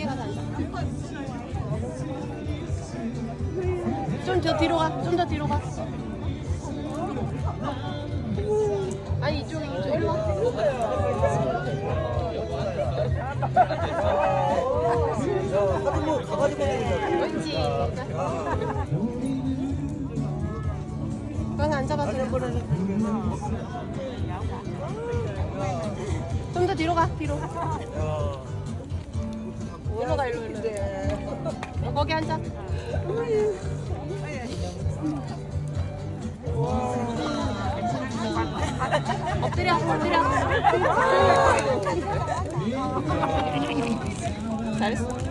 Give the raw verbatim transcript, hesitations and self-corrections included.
가서 앉아. 좀 더 뒤로 가. 좀 더 뒤로 가. 아니 이쪽 이쪽 일로 와. 옳지. 가서 앉아봐. 좀 더 뒤로 가. 뒤로. 일로 가 일로 일로. 어, 거기 앉아. 엎드려 엎드려. 잘했어.